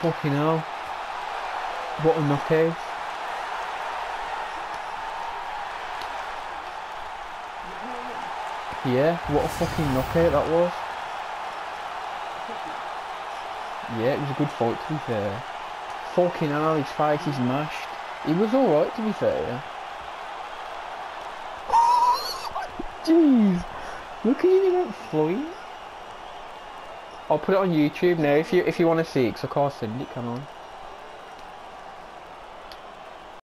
Fucking hell. What a knockout. Yeah, what a fucking knockout that was. Yeah, it was a good fight to be fair. Fucking hell, his face is mashed. He was alright to be fair, yeah. Jeez. Look at him, he went flying. I'll put it on YouTube now if you want to see it, because I can't send it, can I?